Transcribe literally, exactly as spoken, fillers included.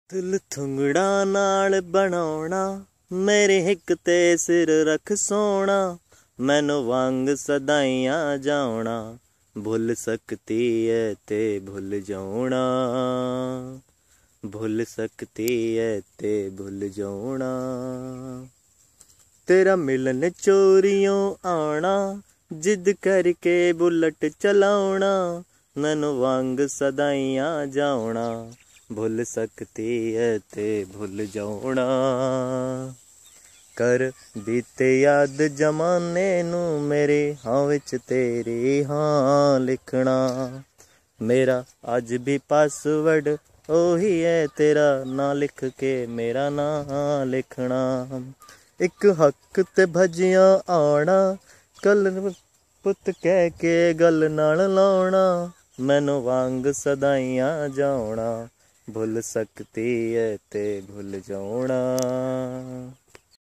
दिल थुंगड़ा नाल बनाउणा मेरे हिक ते सिर रख सोना, मैनू वांग सदाइयां जाउणा, भुल सकती है ते भुल जाउणा, भुल सकती है ते भुल जाउणा। तेरा मिलन चोरियों आना, जिद करके बुलट चलाउणा, मैनू वांग सदाइयां जाउणा, भुल सकती है ते भुल जाउणा। कर बीते याद जमाने नू मेरे हाँ विच तेरी हाँ लिखना, मेरा अज भी पासवर्ड ओही है, तेरा ना लिख के मेरा ना लिखना। एक हक ते भजियां आना, कल पुत कह के गल नाल लाउणा, मैनू वांग सदाइयां जाउणा, भुल सकती है ते भुल जाउणा।